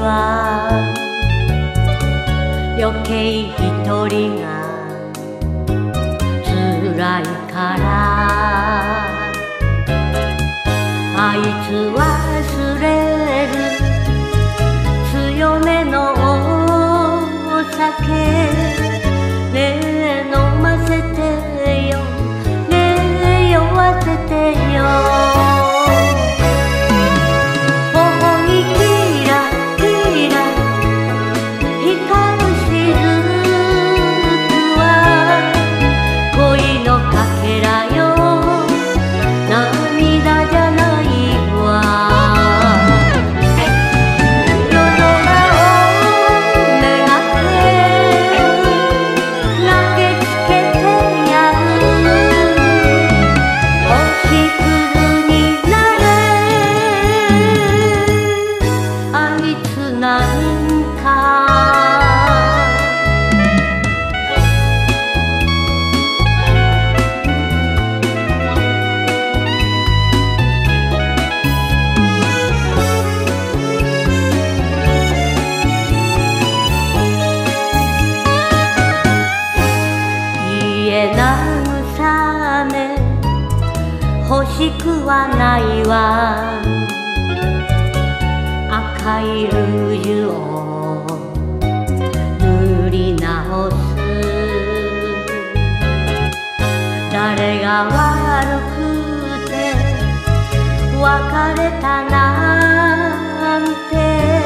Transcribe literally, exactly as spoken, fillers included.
は余計一人が辛いからあいつ忘れる強めのお酒ねえ飲ませてよねえ酔わせてよ頬にキラキラ光る雫は恋のかけらよ涙じゃないわ夜空をめがけ投げつけてやる星屑になれあいつなんか慰め欲しくはないわ赤いルージュを塗り直す誰が悪くて別れたなんて